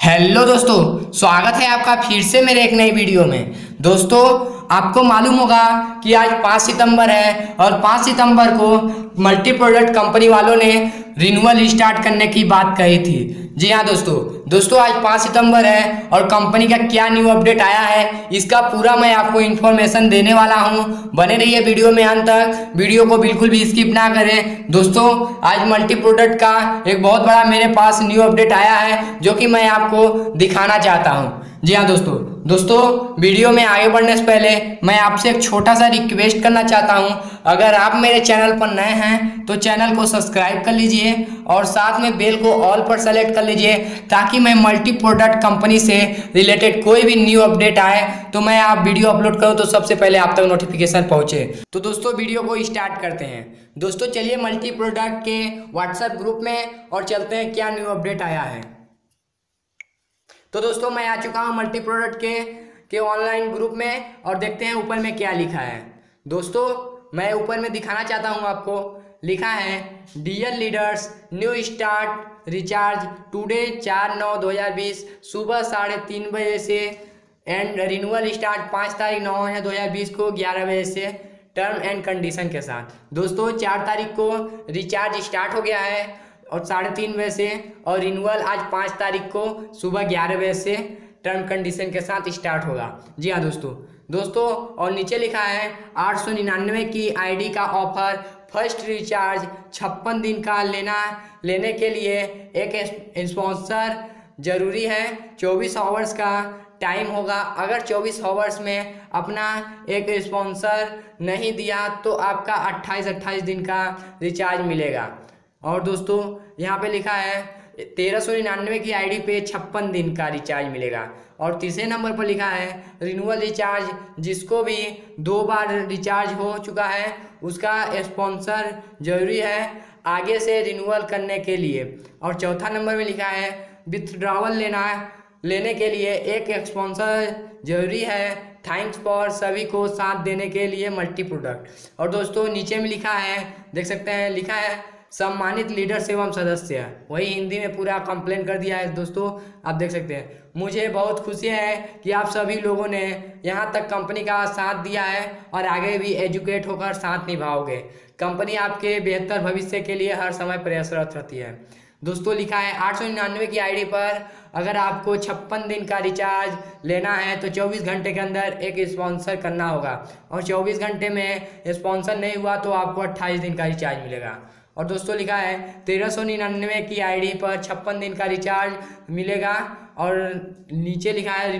Hello दोस्तों, स्वागत है आपका फिर से मेरे एक नई वीडियो में। दोस्तों, आपको मालूम होगा कि आज 5 सितंबर है और 5 सितंबर को मल्टी प्रोडक्ट कंपनी वालों ने रिन्यूअल स्टार्ट करने की बात कही थी। जी हाँ दोस्तों आज 5 सितंबर है और कंपनी का क्या न्यू अपडेट आया है इसका पूरा मैं आपको इन्फॉर्मेशन देने वाला हूँ। बने रहिए वीडियो में अंत तक, वीडियो को बिल्कुल भी स्किप ना करें। दोस्तों, आज मल्टी प्रोडक्ट का एक बहुत बड़ा मेरे पास न्यू अपडेट आया है जो कि मैं आपको दिखाना चाहता हूँ। जी हाँ दोस्तों वीडियो में आगे बढ़ने से पहले मैं आपसे एक छोटा सा रिक्वेस्ट करना चाहता हूँ। अगर आप मेरे चैनल पर नए हैं तो चैनल को सब्सक्राइब कर लीजिए और साथ में बेल को ऑल पर सेलेक्ट कर लीजिए ताकि मैं मल्टी प्रोडक्ट कंपनी से रिलेटेड कोई भी न्यू अपडेट आए तो मैं आप वीडियो अपलोड करूँ तो सबसे पहले आप तक नोटिफिकेशन पहुँचे। तो दोस्तों वीडियो को स्टार्ट करते हैं। दोस्तों चलिए मल्टी प्रोडक्ट के व्हाट्सएप ग्रुप में और चलते हैं क्या न्यू अपडेट आया है। तो दोस्तों मैं आ चुका हूँ मल्टी प्रोडक्ट के ऑनलाइन ग्रुप में और देखते हैं ऊपर में क्या लिखा है। दोस्तों मैं ऊपर में दिखाना चाहता हूँ आपको, लिखा है dear leaders, new start recharge today 4/9/2020 सुबह 3:30 बजे से एंड रिन्यूअल स्टार्ट 5 तारीख 9 है 2020 को 11 बजे से टर्म एंड कंडीशन के साथ। दोस्तों 4 तारीख को रिचार्ज स्टार्ट हो गया है और 3:30 बजे से, और रिन्यूअल आज 5 तारीख को सुबह 11 बजे से टर्म कंडीशन के साथ स्टार्ट होगा। जी हाँ दोस्तों और नीचे लिखा है 899 की आईडी का ऑफर, फर्स्ट रिचार्ज 56 दिन का लेने के लिए एक स्पॉन्सर जरूरी है। 24 आवर्स का टाइम होगा। अगर 24 आवर्स में अपना एक स्पॉन्सर नहीं दिया तो आपका 28 दिन का रिचार्ज मिलेगा। और दोस्तों यहाँ पे लिखा है 1399 की आईडी पे 56 दिन का रिचार्ज मिलेगा। और तीसरे नंबर पर लिखा है रिन्यूअल रिचार्ज, जिसको भी 2 बार रिचार्ज हो चुका है उसका स्पॉन्सर जरूरी है आगे से रिन्यूअल करने के लिए। और चौथा नंबर में लिखा है विथड्रॉवल लेने के लिए एक स्पॉन्सर जरूरी है। थैंक्स फॉर सभी को साथ देने के लिए मल्टी प्रोडक्ट। और दोस्तों नीचे में लिखा है, देख सकते हैं, लिखा है सम्मानित लीडर्स एवं सदस्य, वही हिंदी में पूरा कंप्लेन कर दिया है। दोस्तों आप देख सकते हैं, मुझे बहुत खुशी है कि आप सभी लोगों ने यहाँ तक कंपनी का साथ दिया है और आगे भी एजुकेट होकर साथ निभाओगे। कंपनी आपके बेहतर भविष्य के लिए हर समय प्रयासरत रहती है। दोस्तों लिखा है 899 की आईडी पर अगर आपको 56 दिन का रिचार्ज लेना है तो 24 घंटे के अंदर एक स्पॉन्सर करना होगा, और 24 घंटे में स्पॉन्सर नहीं हुआ तो आपको 28 दिन का रिचार्ज मिलेगा। और दोस्तों लिखा है 1399 की आईडी पर 56 दिन का रिचार्ज मिलेगा। और नीचे लिखा है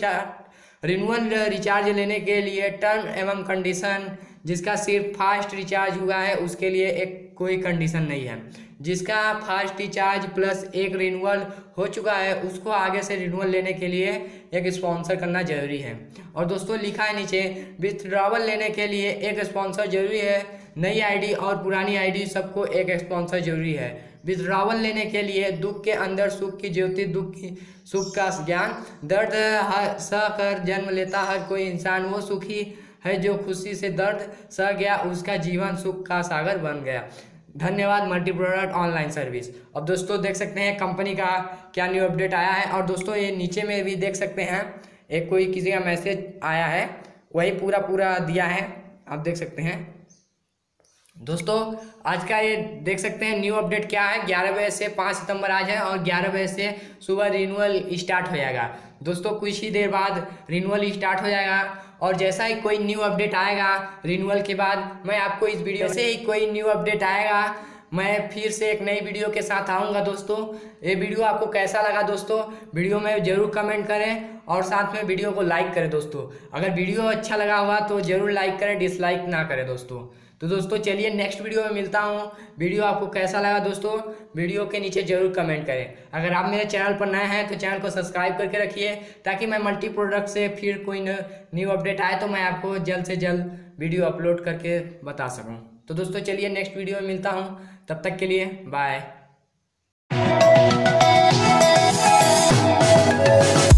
रिन्यूअल रिचार्ज लेने के लिए टर्म एवं कंडीशन, जिसका सिर्फ फास्ट रिचार्ज हुआ है उसके लिए एक कोई कंडीशन नहीं है। जिसका फास्ट रिचार्ज प्लस एक रिन्यूअल हो चुका है उसको आगे से रिन्यूअल लेने के लिए एक स्पॉन्सर करना जरूरी है। और दोस्तों लिखा है नीचे विथड्रॉवल लेने के लिए एक स्पॉन्सर जरूरी है। नई आईडी और पुरानी आईडी सबको एक स्पॉन्सर जरूरी है। विथड्रॉवल लेने के लिए दुख के अंदर सुख की ज्योति, दुख की सुख का ज्ञान, दर्द सह कर जन्म लेता हर कोई इंसान, वो सुखी है जो खुशी से दर्द सह गया, उसका जीवन सुख का सागर बन गया। धन्यवाद मल्टी प्रोडक्ट ऑनलाइन सर्विस। अब दोस्तों देख सकते हैं कंपनी का क्या न्यू अपडेट आया है। और दोस्तों ये नीचे में भी देख सकते हैं एक कोई किसी का मैसेज आया है, वही पूरा दिया है, आप देख सकते हैं। दोस्तों आज का ये देख सकते हैं न्यू अपडेट क्या है। 11 बजे से 5 सितंबर आज है और 11 बजे से सुबह रिन्यूअल स्टार्ट हो जाएगा। दोस्तों कुछ ही देर बाद रिन्यूअल स्टार्ट हो जाएगा और जैसा ही कोई न्यू अपडेट आएगा रिन्यूअल के बाद मैं आपको इस वीडियो से ही कोई न्यू अपडेट आएगा मैं फिर से एक नई वीडियो के साथ आऊँगा। दोस्तों ये वीडियो आपको कैसा लगा दोस्तों, वीडियो में ज़रूर कमेंट करें और साथ में वीडियो को लाइक करें। दोस्तों अगर वीडियो अच्छा लगा हुआ तो ज़रूर लाइक करें, डिसलाइक ना करें दोस्तों। तो दोस्तों चलिए नेक्स्ट वीडियो में मिलता हूँ। वीडियो आपको कैसा लगा दोस्तों, वीडियो के नीचे जरूर कमेंट करें। अगर आप मेरे चैनल पर नए हैं तो चैनल को सब्सक्राइब करके रखिए ताकि मैं मल्टी प्रोडक्ट से फिर कोई न्यू अपडेट आए तो मैं आपको जल्द से जल्द वीडियो अपलोड करके बता सकूँ। तो दोस्तों चलिए नेक्स्ट वीडियो में मिलता हूँ, तब तक के लिए बाय।